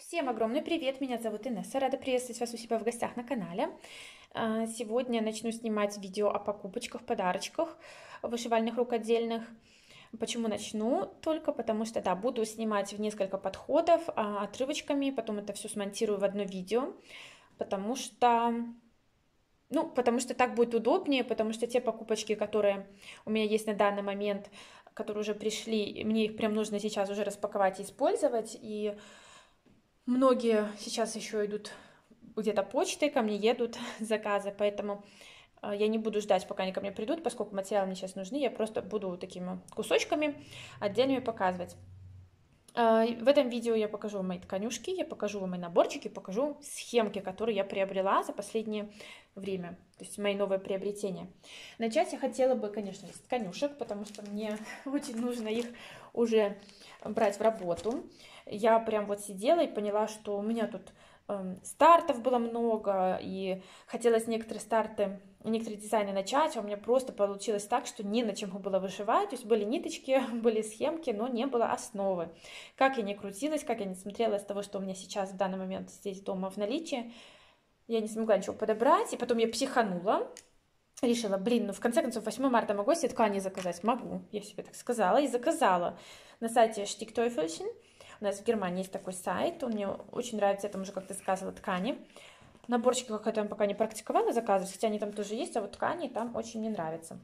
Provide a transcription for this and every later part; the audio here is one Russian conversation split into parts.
Всем огромный привет, меня зовут Инесса, рада приветствовать вас у себя в гостях на канале. Сегодня начну снимать видео о покупочках, подарочках вышивальных рукодельных. Почему начну? Только потому что, да, буду снимать в несколько подходов, отрывочками, потом это все смонтирую в одно видео, потому что... потому что так будет удобнее, потому что те покупочки, которые у меня есть на данный момент, которые уже пришли, мне их прям нужно сейчас уже распаковать и использовать, и многие сейчас еще идут где-то почтой, ко мне едут заказы, поэтому я не буду ждать, пока они ко мне придут, поскольку материалы мне сейчас нужны, я просто буду такими кусочками отдельными показывать. В этом видео я покажу вам мои тканюшки, я покажу вам мои наборчики, покажу схемки, которые я приобрела за последнее время, то есть мои новые приобретения. Начать я хотела бы, конечно, с тканюшек, потому что мне очень нужно их уже брать в работу. Я прям вот сидела и поняла, что у меня тут стартов было много, и хотелось некоторые старты, некоторые дизайны начать, а у меня просто получилось так, что не на чем было вышивать, то есть были ниточки, были схемки, но не было основы. Как я не крутилась, как я не смотрела из того, что у меня сейчас в данный момент здесь дома в наличии, я не смогла ничего подобрать, и потом я психанула, решила, блин, ну в конце концов 8 марта могу себе ткани заказать? Могу, я себе так сказала, и заказала на сайте Stickteufelschen. У нас в Германии есть такой сайт, он мне очень нравится, я там уже как-то заказывала ткани. Наборчики как я там пока не практиковала заказывать, хотя они там тоже есть, а вот ткани там очень мне нравятся.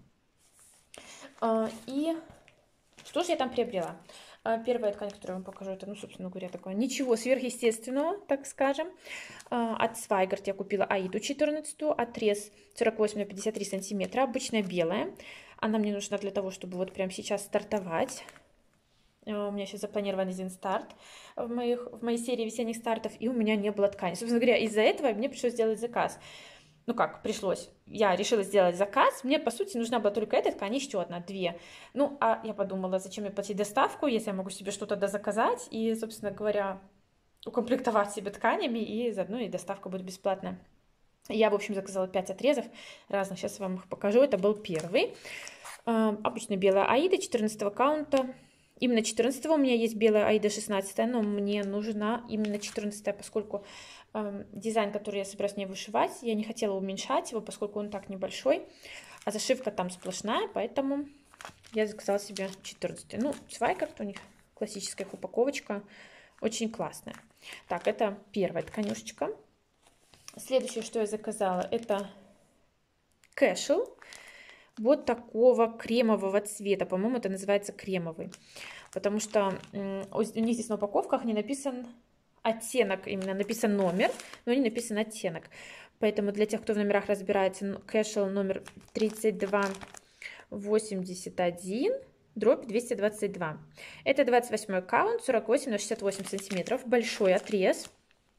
И что же я там приобрела? Первая ткань, которую я вам покажу, это, собственно говоря, такое ничего сверхъестественного, так скажем. От Свайгард я купила Аиду 14, отрез 48 на 53 сантиметра, обычная белая. Она мне нужна для того, чтобы вот прямо сейчас стартовать. У меня сейчас запланирован один старт в моей серии весенних стартов, и у меня не было ткани. Собственно говоря, из-за этого мне пришлось сделать заказ. Ну как, пришлось. Я решила сделать заказ. Мне, по сути, нужна была только эта ткань, еще одна, две. А я подумала, зачем мне платить доставку, если я могу себе что-то дозаказать и, собственно говоря, укомплектовать себе тканями, и заодно и доставка будет бесплатная. Я, в общем, заказала 5 отрезов разных. Сейчас я вам их покажу. Это был первый. Обычно белая Аида 14 каунта. Именно 14 у меня есть белая Аида 16, но мне нужна именно 14, поскольку дизайн, который я собираюсь не вышивать, я не хотела уменьшать его, поскольку он так небольшой, а зашивка там сплошная, поэтому я заказала себе 14. Свайгард у них классическая упаковочка, очень классная. Так, это первая тканюшечка. Следующее, что я заказала, это кэшел. Вот такого кремового цвета. По-моему, это называется кремовый. Потому что у них здесь на упаковках не написан оттенок, именно написан номер, но не написан оттенок. Поэтому для тех, кто в номерах разбирается, кэшел номер 3281, дробь 222. Это 28 каунт, 48 на 68 сантиметров, большой отрез.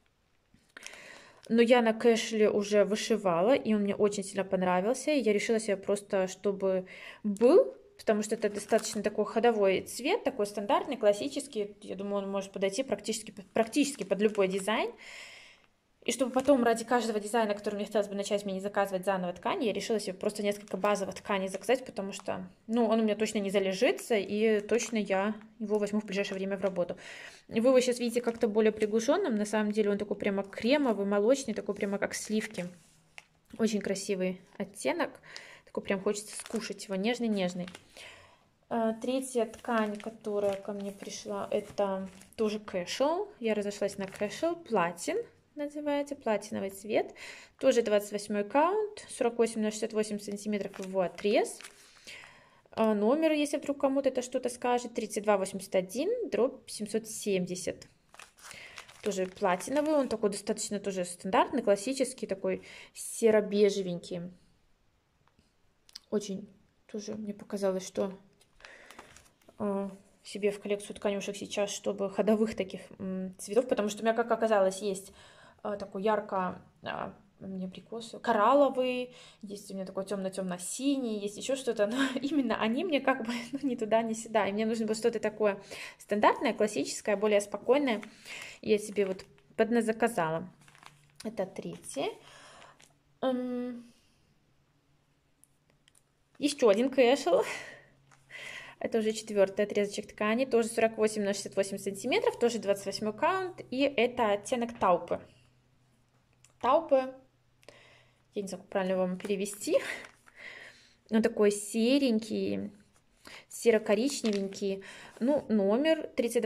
Но я на кэшле уже вышивала, и он мне очень сильно понравился. И я решила себе просто, чтобы был, потому что это достаточно такой ходовой цвет, такой стандартный, классический. Я думаю, он может подойти практически под любой дизайн. И чтобы потом ради каждого дизайна, который мне хотелось бы начать мне не заказывать заново ткани, я решила себе просто несколько базовых тканей заказать, потому что, он у меня точно не залежится, и точно я его возьму в ближайшее время в работу. Вы его сейчас видите как-то более приглушенным, на самом деле он такой прямо кремовый, молочный, такой прямо как сливки. Очень красивый оттенок, такой прям хочется скушать его, нежный-нежный. Третья ткань, которая ко мне пришла, это тоже кэшел. Я разошлась на кэшел, платин. Называется платиновый цвет, тоже 28 каунт, 48 на 68 сантиметров его отрез. Номер, если вдруг кому-то это что-то скажет, 3281, дробь 770. Тоже платиновый, он такой достаточно тоже стандартный, классический, такой серо-бежевенький. Очень тоже мне показалось, что себе в коллекцию тканюшек сейчас, чтобы ходовых таких цветов, потому что у меня, как оказалось, есть такой ярко, мне прикосы, коралловый, есть у меня такой темно-темно-синий, есть еще что-то, но именно они мне как бы ни туда, ни сюда, и мне нужно было что-то такое стандартное, классическое, более спокойное, я себе вот подназаказала. Это третье. Еще один кэшел. Это уже 4-й отрезочек ткани, тоже 48 на 68 сантиметров, тоже 28 каунт, и это оттенок таупы. Таупы, я не знаю, как правильно вам перевести, он такой серенький, серо-коричневенький, ну, номер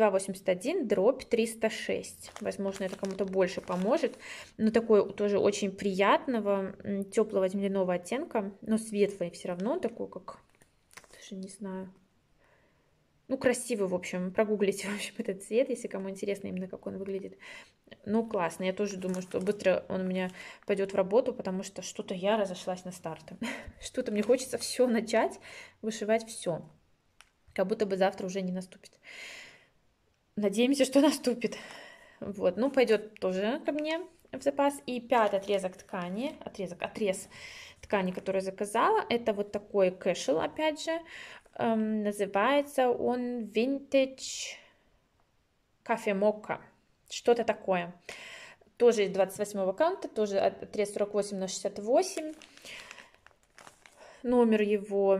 3281/306. Возможно, это кому-то больше поможет, но такой тоже очень приятного, теплого земляного оттенка, но светлый все равно, такой, как, даже не знаю, ну, красивый, в общем, прогуглите, в общем, этот цвет, если кому интересно именно, как он выглядит. Ну, классно, я тоже думаю, что быстро он у меня пойдет в работу, потому что что-то я разошлась на старте. Что-то мне хочется все начать, вышивать все. Как будто бы завтра уже не наступит. Надеемся, что наступит. Вот, ну, пойдет тоже ко мне в запас. И 5-й отрезок ткани, отрез ткани, который заказала, это вот такой кэшел, опять же. Называется он Vintage Cafe Mocha. Что-то такое. Тоже из 28-го каунта, тоже отрез 48 на 68. Номер его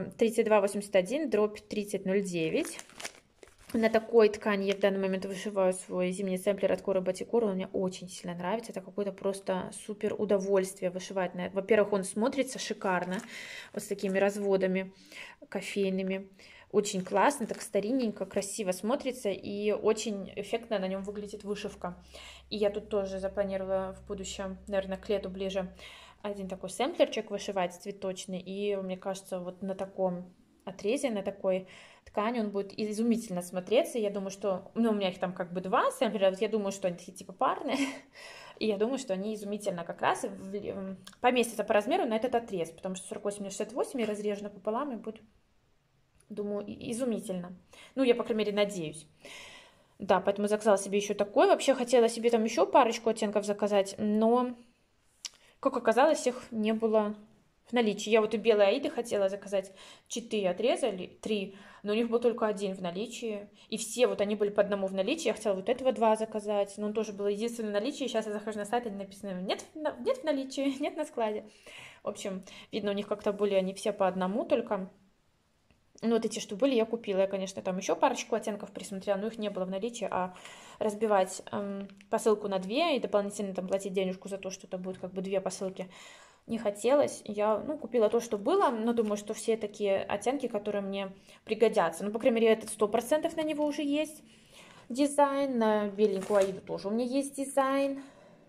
3281/3009. На такой ткани я в данный момент вышиваю свой зимний сэмплер от Кора Батикора. Он мне очень сильно нравится. Это какое-то просто супер удовольствие вышивать на это. Во-первых, он смотрится шикарно, вот с такими разводами кофейными. Очень классно, так старинненько, красиво смотрится, и очень эффектно на нем выглядит вышивка. И я тут тоже запланировала в будущем, наверное, к лету ближе, один такой сэмплерчик вышивать цветочный. И мне кажется, вот на таком отрезе, на такой ткани он будет изумительно смотреться. Я думаю, что, ну, у меня их там как бы 2 сэмплера, вот я думаю, что они такие типа парные. И я думаю, что они изумительно как раз поместятся по размеру на этот отрез, потому что 48 на 68 я разрежу напополам и будет, думаю, изумительно. Ну, я, по крайней мере, надеюсь. Да, поэтому заказала себе еще такой. Вообще хотела себе там еще парочку оттенков заказать, но, как оказалось, их не было в наличии. Я вот у белой Аиды хотела заказать 4 отреза или 3, но у них был только 1 в наличии. И все вот они были по одному в наличии. Я хотела вот этого 2 заказать, но он тоже был единственный в наличии. Сейчас я захожу на сайт, и написано нет в наличии, нет на складе. В общем, видно, у них как-то были они все по одному только. Ну, вот эти, что были, я купила. Я, конечно, там еще парочку оттенков присмотрела, но их не было в наличии. А разбивать посылку на 2 и дополнительно там платить денежку за то, что это будет как бы 2 посылки, не хотелось. Я, ну, купила то, что было, но думаю, что все такие оттенки, которые мне пригодятся. Ну, по крайней мере, этот 100% на него уже есть дизайн. На беленькую Аиду тоже у меня есть дизайн.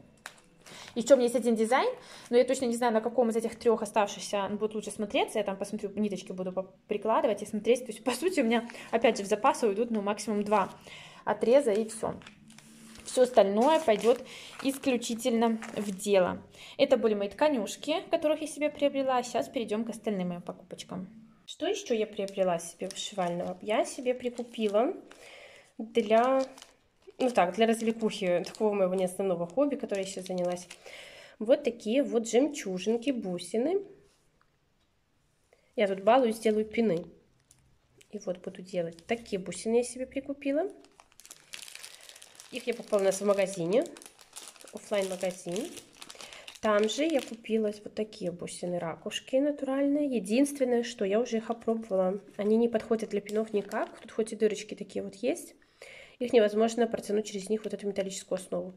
Еще у меня есть один дизайн, но я точно не знаю, на каком из этих 3 оставшихся он будет лучше смотреться. Я там посмотрю, ниточки буду прикладывать и смотреть. То есть, по сути, у меня, опять же, в запас уйдут, ну, максимум 2 отреза, и все. Все остальное пойдет исключительно в дело. Это были мои тканюшки, которых я себе приобрела. Сейчас перейдем к остальным моим покупочкам. Что еще я приобрела себе вышивального? Я себе прикупила для развлекухи, такого моего не основного хобби, которое я сейчас занялась. Вот такие вот жемчужинки, бусины. Я тут балуюсь, делаю пины. И вот буду делать такие бусины, я себе прикупила. Их я покупала у нас в магазине, оффлайн-магазин. Там же я купила вот такие бусины ракушки натуральные. Единственное, что я уже их опробовала. Они не подходят для пинов никак. Тут хоть и дырочки такие вот есть. Их невозможно протянуть через них вот эту металлическую основу.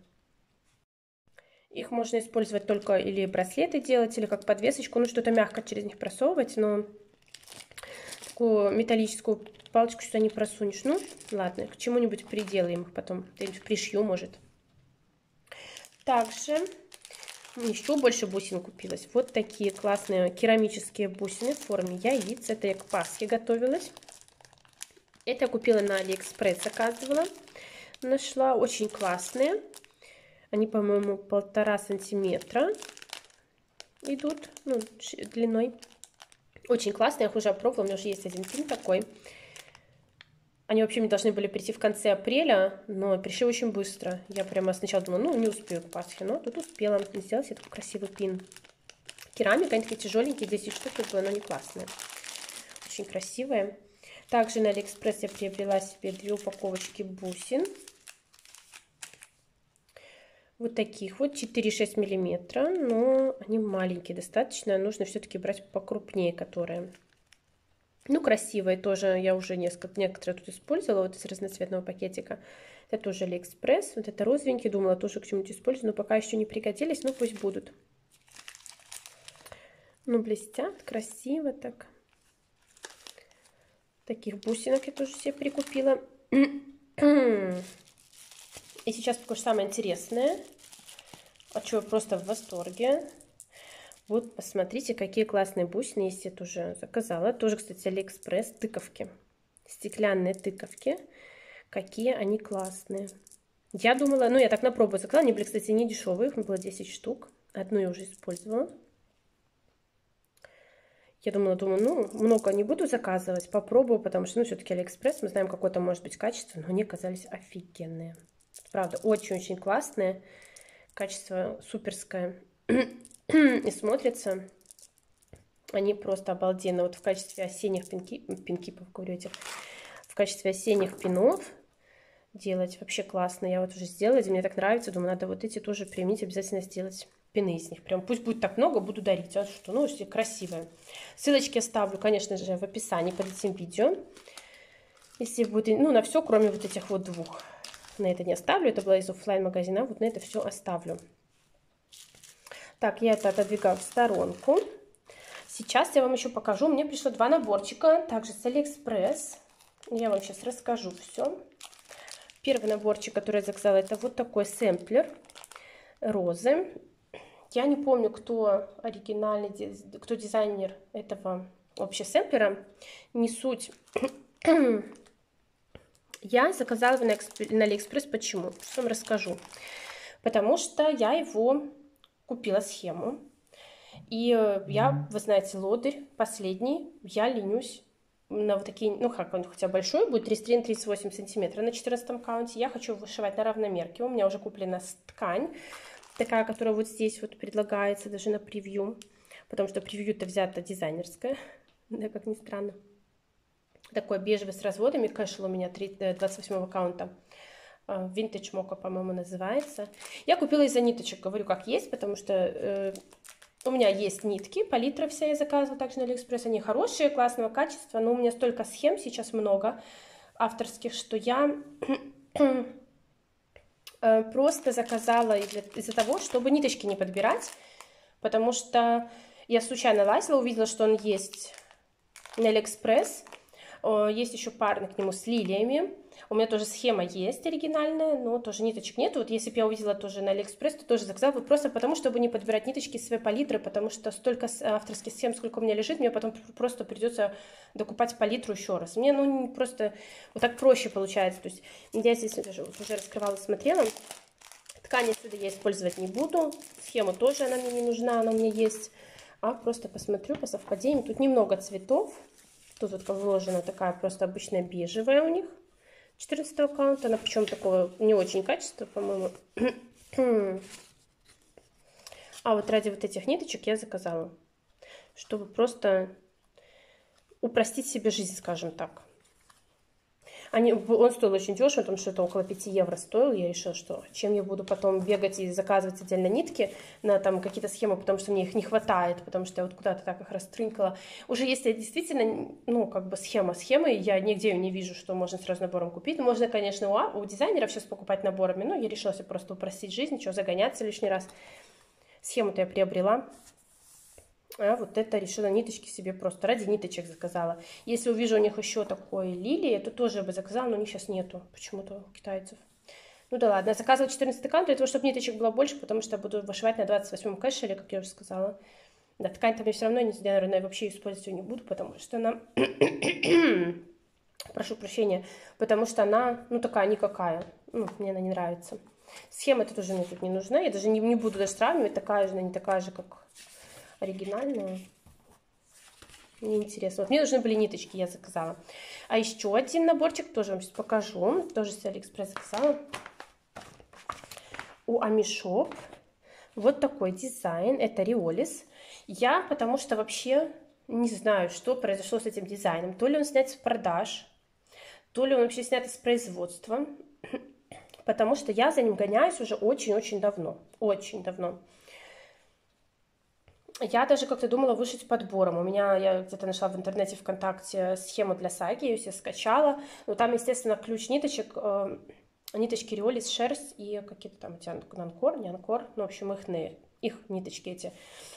Их можно использовать только или браслеты делать, или как подвесочку. Ну, что-то мягко через них просовывать, но такую металлическую палочку сюда не просунешь. Ну, ладно, к чему-нибудь приделаем их потом. Где-нибудь пришью, может. Также еще больше бусин купилась. Вот такие классные керамические бусины в форме яиц. Это я к Пасхе готовилась. Это я купила на Алиэкспресс, заказывала. Нашла очень классные. Они, по-моему, 1,5 сантиметра идут, ну, длиной. Очень классные, я их уже опробовала, у меня уже есть один пин такой. Они вообще мне должны были прийти в конце апреля, но пришли очень быстро. Я прямо сначала думала, ну, не успею к Пасхе, но тут успела сделать себе такой красивый пин. Керамика, они такие тяжеленькие, 10 штук, как бы, но они классные. Очень красивые. Также на Алиэкспресс я приобрела себе 2 упаковочки бусин. Вот таких вот, 4,6 миллиметра, но они маленькие достаточно. Нужно все-таки брать покрупнее, которые. Ну, красивые тоже, я уже некоторые тут использовала, вот из разноцветного пакетика. Это тоже Алиэкспресс, вот это розовенький, думала тоже к чему-нибудь использую, но пока еще не пригодились, но пусть будут. Ну, блестят, красиво так. Таких бусинок я тоже себе прикупила. И сейчас покажу самое интересное, от чего я просто в восторге. Вот, посмотрите, какие классные бусины, если я тоже заказала. Тоже, кстати, Алиэкспресс, тыковки. Стеклянные тыковки. Какие они классные. Я думала, ну я так на пробу заказала, они были, кстати, не дешевые, их было 10 штук. Одну я уже использовала. Я думаю, ну, много не буду заказывать, попробую, потому что, ну, все-таки Алиэкспресс, мы знаем, какое-то может быть качество, но они оказались офигенные. Правда, очень-очень классные, качество суперское. И смотрятся они просто обалденно. Вот в качестве осенних пинкипов, говорю, этих, в качестве осенних пинов делать вообще классно. Я вот уже сделала, мне так нравится, думаю, надо вот эти тоже применить, обязательно сделать пины из них. Прям пусть будет так много, буду дарить. А что, ну, все красивые. Ссылочки оставлю, конечно же, в описании под этим видео. Если будет, ну, на все, кроме вот этих вот двух. На это не оставлю, это было из оффлайн-магазина, вот на это все оставлю. Так, я это отодвигаю в сторонку. Сейчас я вам еще покажу. Мне пришло 2 наборчика, также с Алиэкспресс. Я вам сейчас расскажу все. Первый наборчик, который я заказала, это вот такой сэмплер розы. Я не помню, кто оригинальный, кто дизайнер этого вообще сэмплера. Не суть. Я заказала его на Алиэкспресс. Почему? Что вам расскажу. Потому что я его купила схему. И я, вы знаете, лодырь последний. Я ленюсь на вот такие, ну как он, хотя большой будет, 33 на 38 сантиметра на 14 каунте. Я хочу вышивать на равномерке. У меня уже куплена ткань, такая, которая вот здесь вот предлагается даже на превью. Потому что превью-то взято дизайнерское, да, как ни странно. Такой бежевый с разводами, кэшел у меня 28 каунта. Vintage Mocha, по-моему, называется. Я купила из-за ниточек, говорю, как есть, потому что у меня есть нитки, палитра вся я заказывала также на Алиэкспресс. Они хорошие, классного качества, но у меня столько схем сейчас много авторских, что я просто заказала из-за того, чтобы ниточки не подбирать, потому что я случайно лазила, увидела, что он есть на Алиэкспресс. Есть еще парный к нему с лилиями. У меня тоже схема есть оригинальная, но тоже ниточек нет. Вот если бы я увидела тоже на Алиэкспресс, то тоже заказала бы просто потому, чтобы не подбирать ниточки из своей палитры, потому что столько авторских схем, сколько у меня лежит, мне потом просто придется докупать палитру еще раз. Мне, ну, просто вот так проще получается. То есть я здесь даже вот уже раскрывала, смотрела. Ткань отсюда я использовать не буду. Схему тоже она мне не нужна, она у меня есть. А просто посмотрю по совпадению. Тут немного цветов. Тут вот вложена такая просто обычная бежевая у них. 14 аккаунта, она причем такого не очень качества, по-моему. А вот ради вот этих ниточек я заказала, чтобы просто упростить себе жизнь, скажем так. Он стоил очень дешево, потому что это около 5 евро стоил. Я решила, что чем я буду потом бегать и заказывать отдельно нитки на там какие-то схемы, потому что мне их не хватает, потому что я вот куда-то так их растрынкала. Уже если действительно, ну, как бы схемы, я нигде ее не вижу, что можно сразу набором купить. Можно, конечно, у дизайнеров сейчас покупать наборами, но я решила себе просто упростить жизнь, что загоняться лишний раз. Схему-то я приобрела. А вот это решила ниточки себе просто ради ниточек заказала. Если увижу у них еще такой лилии, то тоже бы заказала, но у них сейчас нету почему-то у китайцев. Ну да ладно, я заказывала 14 аккаунт для того, чтобы ниточек было больше, потому что я буду вышивать на 28-м кэшеле, как я уже сказала. Да, ткань-то мне все равно, наверное, вообще использовать ее не буду, потому что она... Прошу прощения, потому что она, ну, такая никакая. Ну, мне она не нравится. Схема-то тоже мне тут не нужна. Я даже не буду даже сравнивать, такая же, она не такая же, как оригинальная. Мне интересно. Вот мне нужны были ниточки, я заказала. А еще один наборчик тоже вам сейчас покажу. Тоже с Алиэкспресс заказала. У Амишоп. Вот такой дизайн. Это Риолис. Я, потому что вообще не знаю, что произошло с этим дизайном. То ли он снят с продаж, то ли он вообще снят из производства. Потому что я за ним гоняюсь уже очень-очень давно. Очень давно. Я даже как-то думала вышить подбором. Я где-то нашла в интернете ВКонтакте схему для саги, я ее себе скачала. Но там, естественно, ключ ниточек, ниточки Риолис, шерсть и какие-то там эти анкор, не анкор, ну, в общем, их ниточки эти.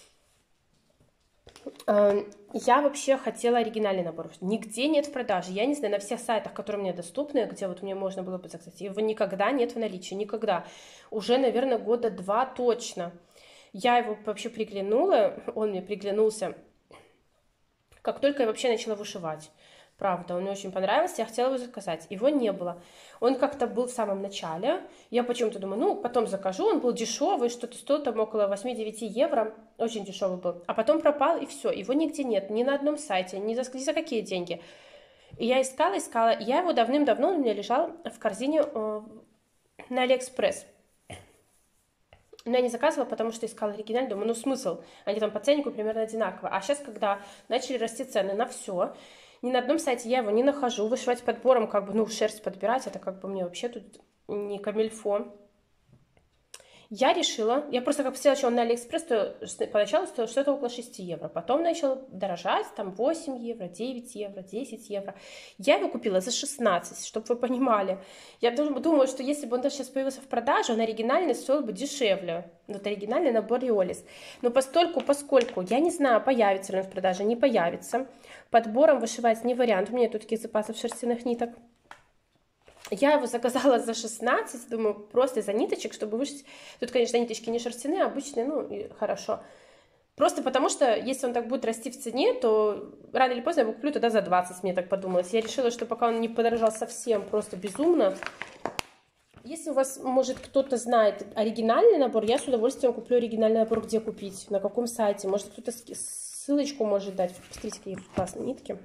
Я вообще хотела оригинальный набор. Нигде нет в продаже. Я не знаю, на всех сайтах, которые мне доступны, где вот мне можно было бы заказать, его никогда нет в наличии, никогда. Уже, наверное, года 2 точно. Я его вообще приглянула, он мне приглянулся, как только я вообще начала вышивать. Правда, он мне очень понравился, я хотела его заказать. Его не было. Он как-то был в самом начале. Я почему-то думаю, ну, потом закажу. Он был дешевый, что-то стоил там около 8-9 евро. Очень дешевый был. А потом пропал, и все. Его нигде нет, ни на одном сайте, ни за какие деньги. И я искала. Я его давным-давно, он у меня лежал в корзине на Алиэкспресс. Но я не заказывала, потому что искала оригинальный. Думаю, ну смысл? Они там по ценнику примерно одинаково. А сейчас, когда начали расти цены на все, ни на одном сайте я его не нахожу. Вышивать подбором, как бы, ну, шерсть подбирать, это как бы мне вообще тут не камильфо. Я решила, я просто как посмотрела, что он на Алиэкспресс, то поначалу стоил что-то около 6 евро. Потом начал дорожать, там 8 евро, 9 евро, 10 евро. Я его купила за 16, чтобы вы понимали. Я думаю, что если бы он даже сейчас появился в продаже, он оригинальный стоил бы дешевле. Вот оригинальный набор Риолис. Но поскольку я не знаю, появится ли он в продаже, не появится, подбором вышивать не вариант. У меня тут таких запасов шерстяных ниток. Я его заказала за 16, думаю, просто из-за ниточек, чтобы вышить. Тут, конечно, ниточки не шерстяные, обычные, ну, и хорошо. Просто потому что, если он так будет расти в цене, то рано или поздно я его куплю тогда за 20, мне так подумалось. Я решила, что пока он не подорожал совсем просто безумно. Если у вас, может, кто-то знает оригинальный набор, я с удовольствием куплю оригинальный набор, где купить, на каком сайте. Может, кто-то ссылочку может дать. Посмотрите, какие классные нитки.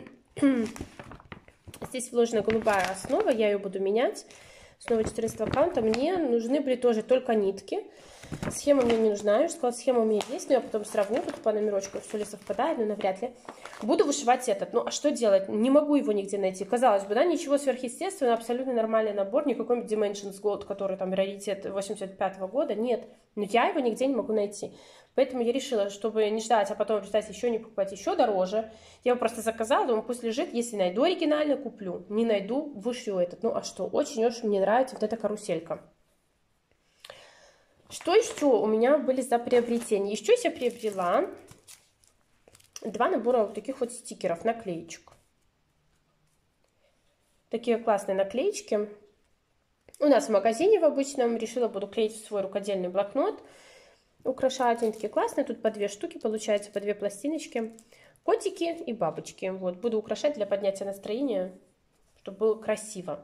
Здесь вложена голубая основа, я ее буду менять. Снова 14 аккаунта. Мне нужны были тоже только нитки. Схема мне не нужна. Я уже сказала, схема у меня есть, но я потом сравню тут по номерочку, все ли совпадает, но навряд ли. Буду вышивать этот. Ну, а что делать? Не могу его нигде найти. Казалось бы, да, ничего сверхъестественного, абсолютно нормальный набор, не какой-нибудь Dimensions Gold, который там раритет 85-го года, нет. Но я его нигде не могу найти. Поэтому я решила, чтобы не ждать, а потом ждать еще не покупать еще дороже. Я его просто заказала, думаю, пусть лежит. Если найду оригинальный, куплю. Не найду, вышью этот. Ну, а что? Очень-очень мне нравится вот эта каруселька. Что еще у меня были за приобретения? Еще я приобрела 2 набора вот таких вот стикеров, наклеечек. Такие классные наклеечки. У нас в магазине в обычном. Решила, буду клеить в свой рукодельный блокнот. Украшать. Они такие классные. Тут по 2 штуки получается, по 2 пластиночки. Котики и бабочки. Вот. Буду украшать для поднятия настроения, чтобы было красиво.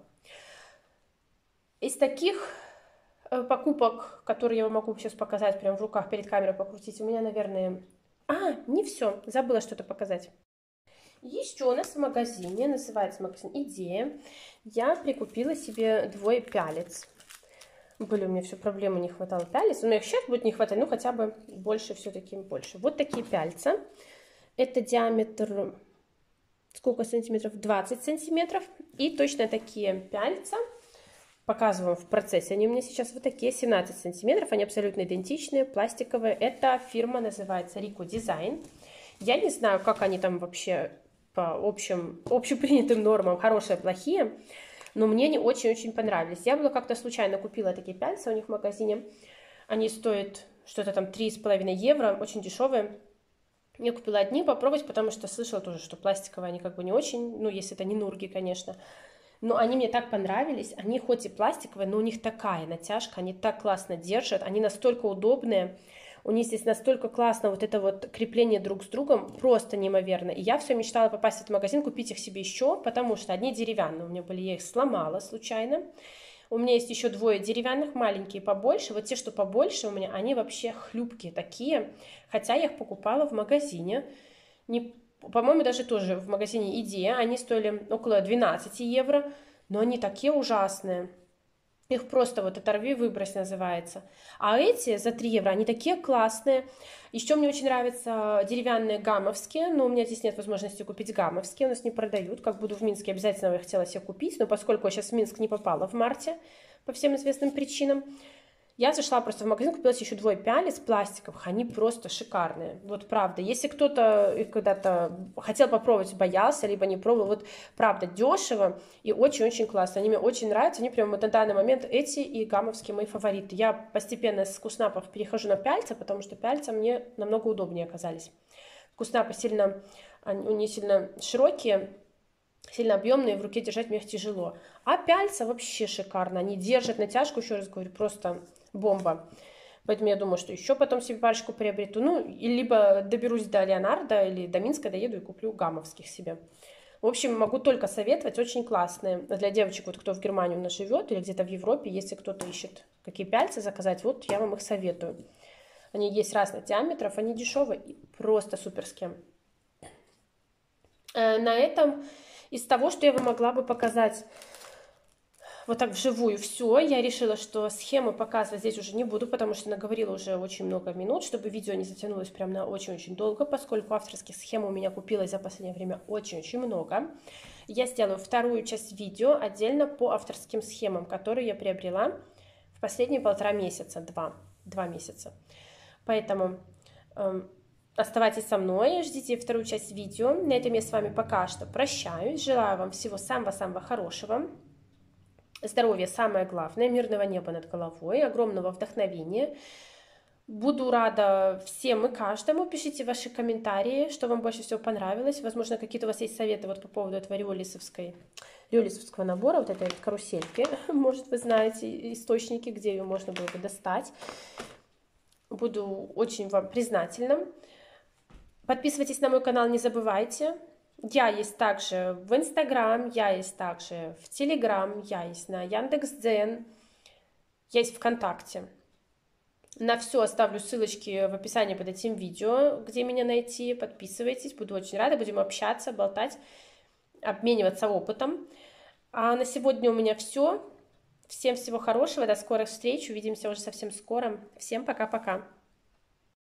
Из таких покупок, которые я вам могу сейчас показать прямо в руках, перед камерой покрутить, у меня, наверное... не все. Забыла что-то показать. Еще у нас в магазине, называется магазин Идея, я прикупила себе 2 пялец. Были у меня все проблемы, не хватало пялец. У меня их сейчас будет не хватать, ну хотя бы больше, все-таки больше. Вот такие пяльца. Это диаметр, сколько сантиметров? 20 сантиметров. И точно такие пяльца. Показываю в процессе. Они у меня сейчас вот такие, 17 сантиметров. Они абсолютно идентичные, пластиковые. Эта фирма называется Rico Design. Я не знаю, как они там вообще по общепринятым нормам, хорошие, плохие. Но мне они очень-очень понравились. Я была как-то случайно купила такие пяльцы у них в магазине. Они стоят что-то там 3,5 евро, очень дешевые. Я купила одни попробовать, потому что слышала тоже, что пластиковые они как бы не очень, ну, если это не нурги, конечно. Но они мне так понравились. Они хоть и пластиковые, но у них такая натяжка, они так классно держат, они настолько удобные. У них здесь настолько классно вот это вот крепление друг с другом, просто неимоверно. И я все мечтала попасть в этот магазин, купить их себе еще, потому что одни деревянные у меня были, я их сломала случайно. У меня есть еще 2 деревянных, маленькие, побольше. Вот те, что побольше у меня, они вообще хлюпкие такие, хотя я их покупала в магазине. По-моему, даже тоже в магазине Идея. Они стоили около 12 евро, но они такие ужасные. Их просто вот оторви, выбрось называется. А эти за 3 евро, они такие классные. Еще мне очень нравятся деревянные гамовские, но у меня здесь нет возможности купить гамовские, у нас не продают. Как буду в Минске, обязательно я хотела себе купить, но поскольку я сейчас в Минск не попала в марте, по всем известным причинам, Я зашла просто в магазин, купила еще 2 пялец пластиковых, они просто шикарные, вот правда. Если кто-то их когда-то хотел попробовать, боялся, либо не пробовал, вот правда, дешево и очень-очень классно. Они мне очень нравятся, они прям вот на данный момент эти и гамовские мои фавориты. Я постепенно с вкуснапов перехожу на пяльца, потому что пяльца мне намного удобнее оказались. Вкуснапы сильно, они сильно широкие, сильно объемные, в руке держать мне их тяжело. А пяльца вообще шикарно, они держат натяжку, еще раз говорю, просто бомба. Поэтому я думаю, что еще потом себе парочку приобрету. Ну, и либо доберусь до Леонардо или до Минска, доеду и куплю гамовских себе. В общем, могу только советовать, очень классные. Для девочек, вот кто в Германии у нас живет или где-то в Европе, если кто-то ищет какие пяльцы заказать, вот я вам их советую. Они есть разных диаметров, они дешевые и просто суперские. На этом из того, что я вам могла бы показать вот так вживую, все. Я решила, что схемы показывать здесь уже не буду, потому что наговорила уже очень много минут, чтобы видео не затянулось прям на очень-очень долго, поскольку авторских схем у меня купилось за последнее время очень-очень много. Я сделаю вторую часть видео отдельно по авторским схемам, которые я приобрела в последние 1,5 месяца, 2 месяца. Поэтому оставайтесь со мной, ждите вторую часть видео. На этом я с вами пока что прощаюсь. Желаю вам всего самого-самого хорошего. Здоровья самое главное, мирного неба над головой, огромного вдохновения. Буду рада всем и каждому. Пишите ваши комментарии, что вам больше всего понравилось. Возможно, какие-то у вас есть советы вот по поводу этого риолисовского набора, вот этой карусельки. Может, вы знаете источники, где ее можно было бы достать. Буду очень вам признательна. Подписывайтесь на мой канал, не забывайте. Я есть также в Инстаграм, я есть также в Телеграм, я есть на Яндекс.Дзен, я есть ВКонтакте. На все оставлю ссылочки в описании под этим видео, где меня найти. Подписывайтесь, буду очень рада, будем общаться, болтать, обмениваться опытом. А на сегодня у меня все. Всем всего хорошего, до скорых встреч, увидимся уже совсем скоро. Всем пока-пока.